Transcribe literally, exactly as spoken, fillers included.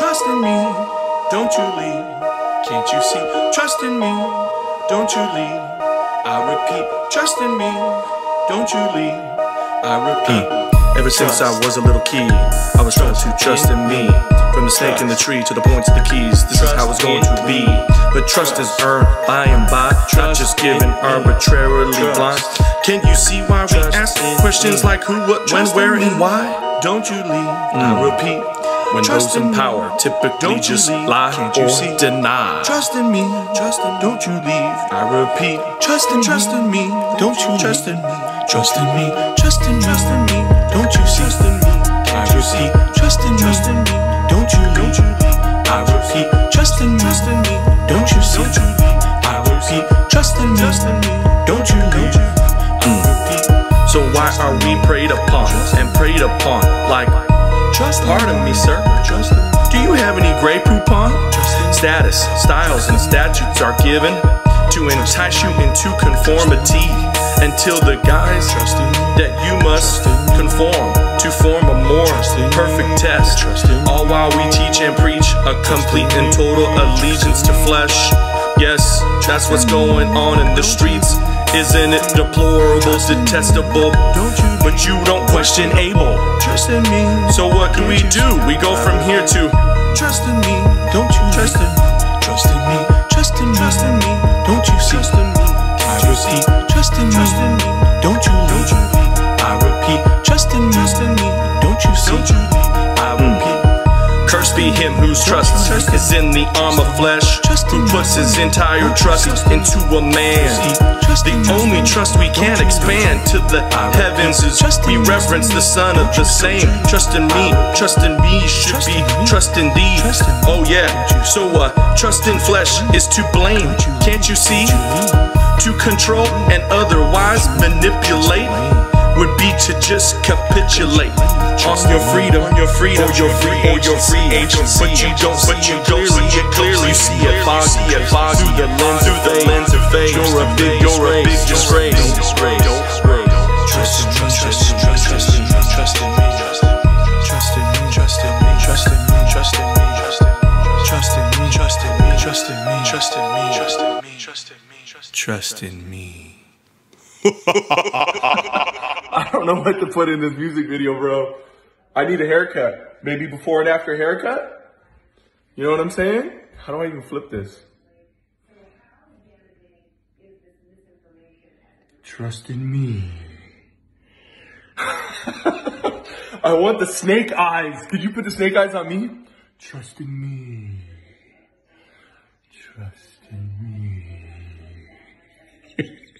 Trust in me, don't you leave. Can't you see? Trust in me, don't you leave. I repeat, trust in me, don't you leave. I repeat. Mm. Ever since I was a little kid, I was told to trust in me. From the snake in the tree to the points of the keys, this is how it's going to be. But trust is earned by and by, not just given arbitrarily blind. Can't you see why we ask questions like who, what, when, where, and why? Don't you leave, I repeat. When those in power typically just lie or deny. Trust in me, trust in me, don't you leave. I repeat, trust in, trust in me, don't you trust in me, trust in me, trust in, trust in me, don't you see? I repeat, trust in, trust in me, don't you leave. I repeat, trust in, trust in me, don't you see? I repeat, trust in, trust in me, don't you leave. So why are we preyed upon and preyed upon like? Pardon me, sir. Do you have any Grey Poupon? Status, styles, and statutes are given to entice you into conformity until the guise that you must conform to form a more perfect test. All while we teach and preach a complete and total allegiance to flesh. Yes, that's what's going on in the streets. Isn't it deplorable, detestable? But you don't question Abel. Trust in me. So what do we do? We go from here to trust in me. Don't you trust in me? Trust in me. Trust in me. Trust in me. Don't you see? Trust in me. I repeat. Trust in me. Trust in me. Don't you leave. I repeat. Trust in me. Trust in me. Don't you see? I repeat. Cursed be him whose trust is in the arm of flesh, who puts his entire trust into a man. The only trust we can expand to the heavens is we reverence the Son of the same. Trust in me, trust in me should be trust in thee. Oh yeah, so uh, trust in flesh is to blame. Can't you see? To control and otherwise manipulate would be to just capitulate on your freedom, your freedom, or your free, or your free agency. But you don't, but you don't see it clearly. You see it foggy, it foggy through the lens, through the lens of faith. You're a big, you're a big disgrace. Don't disgrace. Trust in me, trust in me, trust in me, trust in me, trust in me, trust in me, trust in me, trust in me, trust in me, trust in me, trust in me, trust in me, trust in me, trust in me, trust in me, trust in me. I don't know what to put in this music video, bro. I need a haircut. Maybe before and after haircut? You know what I'm saying? How do I even flip this? Trust in me. I want the snake eyes. Could you put the snake eyes on me? Trust in me. Trust in me.